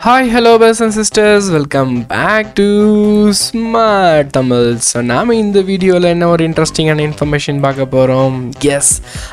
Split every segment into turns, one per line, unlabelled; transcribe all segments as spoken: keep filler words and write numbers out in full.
Hi, hello, brothers and sisters. Welcome back to Smart Tamil. So, நாம இந்த வீடியோல என்ன ஒரு இன்ட்ரெஸ்டிங்கான இன்ஃபர்மேஷன் பார்க்க போறோம். Yes,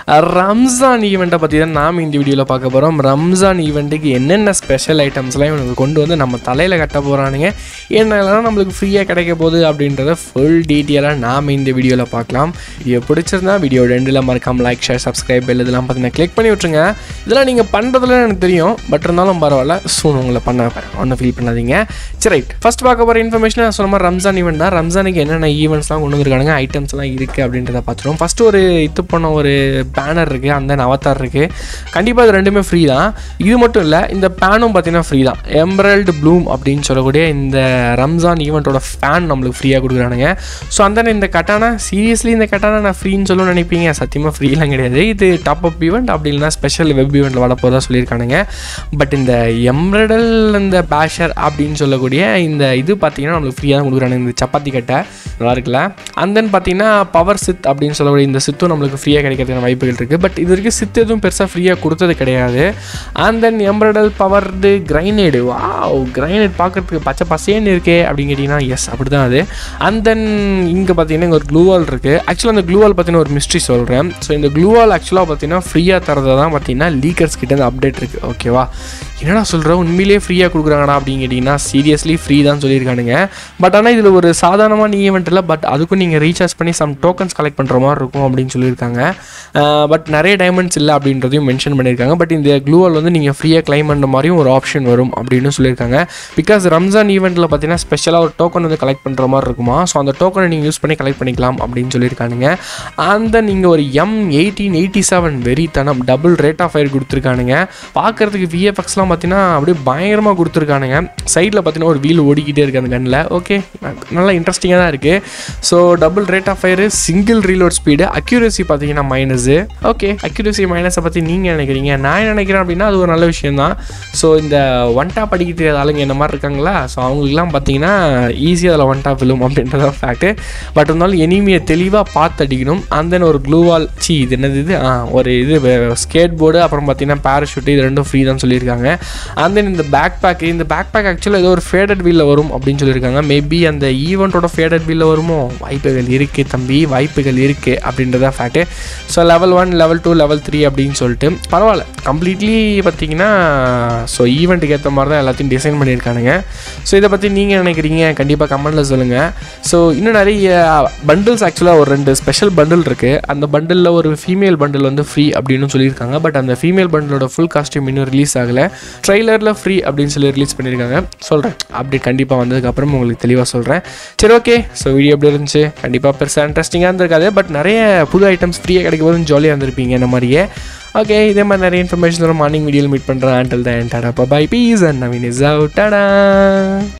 ரம்ஜான் ஈவெண்ட்டை பத்தி தான் நாம இந்த வீடியோல பார்க்க போறோம். ரம்ஜான் ஈவெண்ட்டுக்கு என்னென்ன ஸ்பெஷல் ஐட்டம்ஸ்லாம் இவங்க கொண்டு வந்து நம்ம தலையில கட்ட போறானுங்க, என்னெல்லாம் நம்மளுக்கு ஃப்ரீயா கிடைக்க போகுது அப்படின்றத ஃபுல் டீட்டெயிலா நாம இந்த வீடியோல பார்க்கலாம். வீடியோ பிடிச்சிருந்தா வீடியோ ரெண்டுல மறக்காம லைக், ஷேர், சப்ஸ்கிரைப் பெல் இதெல்லாம் பார்த்தீங்கன்னா கிளிக் பண்ணி விட்டுருங்க. இதெல்லாம் நீங்க பண்றதுல எனக்கு தெரியும், பட் இருந்தாலும் பரவாயில்ல, சூன் உங்களை பண்ண ஒன்றும் ஃபீல் பண்ணாதீங்க. சரி, ரைட். ஃபர்ஸ்ட் பார்க்க போகிற இன்ஃபர்மேஷன் நான் சொன்ன மாதிரி ரம்ஜான் ஈவெண்ட் தான். ரம்ஜானுக்கு என்னென்ன ஈவெண்ட்ஸ்லாம் கொண்டு வந்துருக்காங்க, ஐட்டம்ஸ்லாம் இருக்குது அப்படின்றத பார்த்துருவோம். ஃபஸ்ட்டு ஒரு இது பண்ண ஒரு பேனர் இருக்குது, அந்த அவதார் இருக்குது. கண்டிப்பாக இது ரெண்டுமே ஃப்ரீ தான். இது மட்டும் இல்லை, இந்த பேனும் பார்த்தீங்கன்னா ஃப்ரீ தான். எம்ரல்டு ப்ளூம் அப்படின்னு சொல்லக்கூடிய இந்த ரம்ஜான் ஈவெண்ட்டோட ஃபேன் நம்மளுக்கு ஃப்ரீயாக கொடுக்குறானுங்க. ஸோ அந்த இந்த கட்டானா சீரியஸ்லி இந்த கட்டானா நான் ஃப்ரீன்னு சொல்லணும்னு நினைப்பீங்க. சத்தியமாக ஃப்ரீலாம் கிடையாது. இது டாப் அப் ஈவெண்ட், அப்படி இல்லைனா ஸ்பெஷல் வெப் ஈவெண்ட்டில் வர போகிறதா சொல்லியிருக்கானுங்க. பட் இந்த எம்ரடல் இந்த பேஷர் அப்படின்னு சொல்லக்கூடிய இந்த இது பார்த்தீங்கன்னா நம்மளுக்கு ஃப்ரீயாக தான் கொடுக்குறானுங்க. இந்த சப்பாத்தி கட்டை நல்லா இருக்குல்ல. அண்ட் தென் பார்த்தீங்கன்னா பவர் சித் அப்படின்னு சொல்லக்கூடிய இந்த சித்தும் நம்மளுக்கு ஃப்ரீயாக கிடைக்கிறதுக்கான வாய்ப்புகள் இருக்குது. பட் இது வரைக்கும் சித்து எதுவும் பெருசாக ஃப்ரீயாக கொடுத்தது கிடையாது. அண்ட் தென் எம்ரடல் பவர்டு கிரைனேடு, வா கிரைனேட் பார்க்குறதுக்கு பச்சை பசேன்னு இருக்கே அப்படின்னு கேட்டிங்கன்னா எஸ் அப்படி தான் அது. அண்ட் தென் இங்கே பார்த்தீங்கன்னா இங்கே ஒரு க்ளூவால் இருக்குது. ஆக்சுவலாக அந்த க்ளூவால் பார்த்தீங்கன்னா ஒரு மிஸ்ட்ரி சொல்கிறேன். ஸோ இந்த க்ளூவால் ஆக்சுவலாக பார்த்தீங்கன்னா ஃப்ரீயாக தரதை தான் பார்த்தீங்கன்னா லீக்கர்ஸ் கிட்ட இந்த அப்டேட் இருக்குது. ஓகேவா, என்னடா சொல்கிறேன், உண்மையிலேயே ஃப்ரீயாக கொடுக்குறாங்கடா அப்படின்னு கேட்டிங்கன்னா சீரியஸ்லி ஃப்ரீ தான் சொல்லியிருக்கானுங்க. பட் ஆனால் இதில் ஒரு சாதாரணமான ஈவெண்ட் இல்லை, பட் அதுக்கும் நீங்கள் ரீசார்ஜ் பண்ணி சம் டோக்கன்ஸ் கலெக்ட் பண்ணுற மாதிரி இருக்கும் அப்படின்னு சொல்லியிருக்காங்க. பட் நிறைய டைமண்ட்ஸ் இல்லை அப்படின்றதையும் மென்ஷன் பண்ணியிருக்காங்க. பட் இந்த க்ளூவால் வந்து நீங்கள் ஃப்ரீயாக கிளைம் பண்ணுற மாதிரியும் ஒரு ஆப்ஷன் வரும் அப்படின்னு சொல்லியிருக்காங்க. பிகாஸ் ரம்ஜான் ஈவெண்ட்டில் பார்த்தீங்கன்னா ஸ்பெஷலாக ஒரு டோக்கன் வந்து கலெக்ட் பண்ணுற மாதிரி இருக்குமா. ஸோ அந்த டோக்கனை நீங்கள் யூஸ் பண்ணி கலெக்ட் பண்ணிக்கலாம் அப்படின்னு சொல்லியிருக்கானுங்க. அந்த நீங்கள் ஒரு எம் எயிட்டீன் எயிட்டி செவன் வெறித்தனம் டபுள் ரேட் ஆஃப் ஃபயர் கொடுத்துருக்கானுங்க. பார்க்குறதுக்கு விஎஃப்எக்ஸ்லாம் பார்த்தீங்கன்னா அப்படியே பயங்கரமாக கொடுத்துருக்கானுங்க. சைடில் பார்த்தீங்கன்னா ஒரு வீல் ஓடிக்கிட்டே இருக்குது அந்த கண்ணில். ஓகே, நல்லா இன்ட்ரெஸ்டிங்காக தான் இருக்குது. So double rate of fire, single reload speed, accuracy பார்த்தீங்கன்னா மைனஸு. ஓகே, அக்யூரசி மைனஸை பற்றி நீங்கள் நினைக்கிறீங்க, நான் நினைக்கிறேன் அப்படின்னா அது ஒரு நல்ல விஷயம் தான். ஸோ இந்த ஒன் டாப் அடிக்க தெரியாத ஆளுங்க என்ன மாதிரி இருக்காங்களா, ஸோ அவங்களுக்குலாம் பார்த்தீங்கன்னா ஈஸியாக அதில் ஒன் டாப் விழும் அப்படின்றத ஃபேக்ட்டு. பட் இருந்தாலும் எனிமியை தெளிவாக பார்த்து அடிக்கணும். அந்த தென் ஒரு க்ளூவால் சி இது என்னது இது ஆ ஒரு இது ஸ்கேட் போர்டு, அப்புறம் பார்த்தீங்கன்னா பேராஷூட்டு, இது ரெண்டும் ஃப்ரீ தான் சொல்லியிருக்காங்க. அண்ட் தென் இந்த பேக் பேக், இந்த பேக் பேக் ஆக்சுவலாக ஏதோ ஒரு ஃபேடட் வீலில் வரும் அப்படின்னு சொல்லியிருக்காங்க. மேபி அந்த ஈவெண்ட்டோட ஃபேடட் வீலில் வருமோ, வாய்ப்புகள் இருக்குது தம்பி, வாய்ப்புகள் இருக்குது அப்படின்றத fact. So level one, level two, level three அப்படின்னு சொல்லிட்டு பரவாயில்ல. கம்ப்ளீட்லி பார்த்தீங்கன்னா ஸோ ஈவெண்ட்டுக்கு ஏற்ற மாதிரி தான் எல்லாத்தையும் டிசைன் பண்ணியிருக்கானுங்க. ஸோ இதை பற்றி நீங்கள் நினைக்கிறீங்க கண்டிப்பாக கமெண்ட்டில் சொல்லுங்கள். ஸோ இன்னும் நிறைய பண்டில்ஸ், ஆக்சுவலாக ஒரு ரெண்டு ஸ்பெஷல் பண்டில் இருக்குது. அந்த பண்டிலில் ஒரு ஃபீமேல் பண்டில் வந்து ஃப்ரீ அப்படின்னு சொல்லியிருக்காங்க. பட் அந்த ஃபீமேல் பண்டிலோட ஃபுல் காஸ்டியூம் இன்னும் ரிலீஸ் ஆகலை. ட்ரெய்லரில் ஃப்ரீ அப்படின்னு சொல்லி ரிலீஸ் பண்ணியிருக்காங்க. சொல்கிறேன் அப்டேட் கண்டிப்பாக வந்ததுக்கப்புறம் உங்களுக்கு தெளிவாக சொல்கிறேன். சரி, ஓகே. ஸோ வீடியோ எப்படி இருந்துச்சு, கண்டிப்பாக பெருசாக இன்ட்ரெஸ்டிங்காக இருந்திருக்காது. பட் நிறைய புது ஐட்டம்ஸ் ஃப்ரீயாக கிடைக்கும் போது ஜாலியாக இருந்திருப்பீங்க இந்த மாதிரியே. ஓகே, இதே மாதிரி நிறைய இன்ஃபர்மேஷன் மார்னிங் வீடியோவில் மீட் பண்ணுறேன். Until then tata bye peace and Naveen is out. Tata.